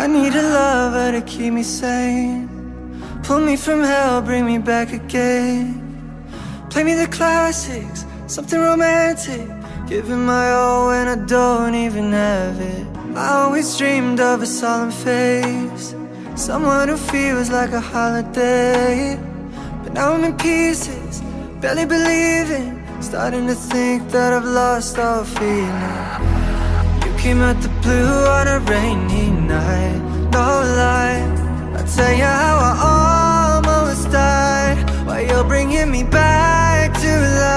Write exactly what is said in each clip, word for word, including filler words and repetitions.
I need a lover to keep me sane. Pull me from hell, bring me back again. Play me the classics, something romantic. Giving my all when I don't even have it. I always dreamed of a solemn face, someone who feels like a holiday. But now I'm in pieces, barely believing, starting to think that I've lost all feeling. You came out the blue on a rainy night, no lie. I'll tell you how I almost died, while you're bringing me back to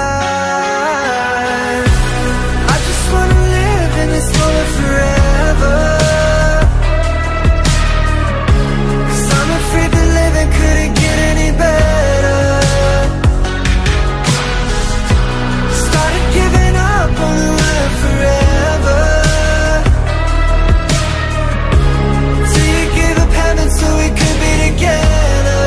life. I just wanna live in this moment forever, 'cause I'm afraid that living couldn't get any better. Started giving up on the word forever, till you gave up heaven so we could be together.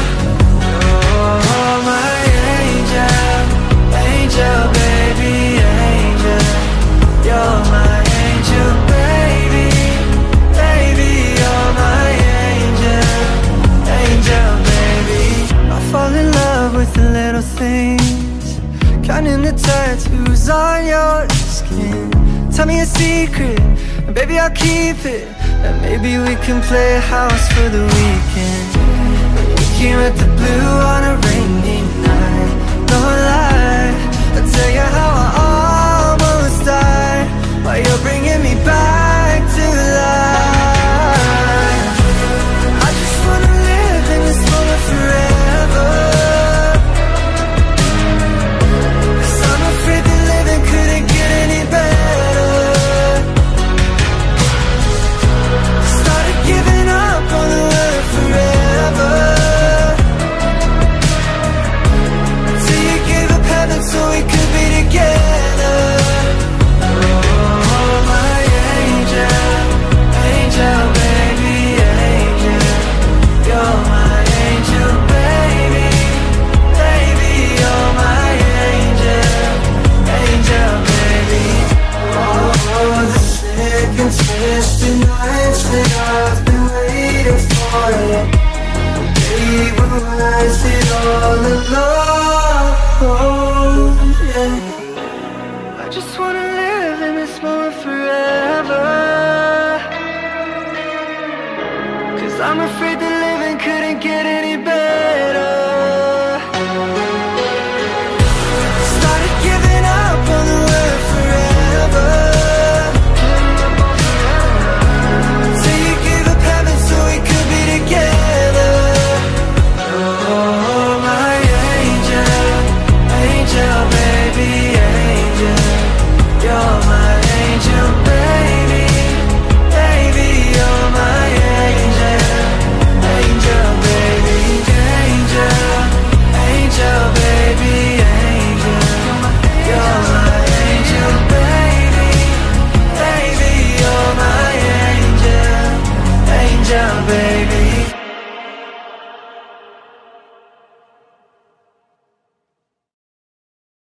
Oh, my angel, angel, baby, angel. You're my angel, baby, baby. You're my angel, angel, baby. I fall in love with the little things, counting the tattoos on your skin. Tell me a secret, and baby I'll keep it. And maybe we can play house for the weekend. We came at the blue on a rainy night, no lie. I'll tell you how I